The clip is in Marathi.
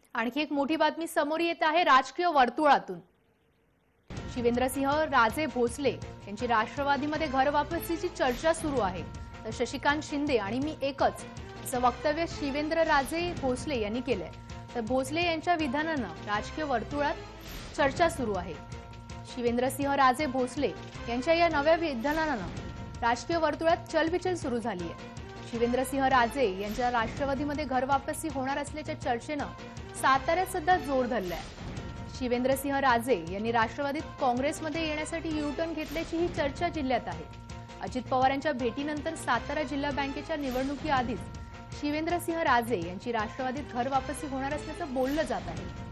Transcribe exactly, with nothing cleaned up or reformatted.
आणखी एक मोठी बातमी समोर येत आहे राजकीय वर्तुळातून। शिवेंद्रसिंह राजे भोसले यांची राष्ट्रवादीमध्ये घर वापसीची चर्चा सुरू आहे। तर शशिकांत शिंदे आणि मी एकच असं वक्तव्य शिवेंद्र राजे भोसले यांनी केलंय। तर भोसले यांच्या विधानानं राजकीय वर्तुळात चर्चा सुरू आहे। शिवेंद्रसिंह राजे भोसले यांच्या या नव्या विधानानं राजकीय वर्तुळात चलबिचल सुरू झाली आहे। शिवेंद्रसिंह राजे यांच्या राष्ट्रवादीमध्ये घर वापसी होणार असल्याच्या चर्चेनं साताऱ्यात सध्या जोर धरलाय। शिवेंद्रसिंह राजे यांनी राष्ट्रवादीत काँग्रेसमध्ये येण्यासाठी यू-टर्न घेतल्याची ही चर्चा जिल्ह्यात आहे। अजित पवार यांच्या भेटीनंतर सातारा जिल्हा बँकेच्या निवडणुकीआधीच शिवेंद्रसिंह राजे यांची राष्ट्रवादीत घर वापसी होणार असल्याचं बोललं जात आहे।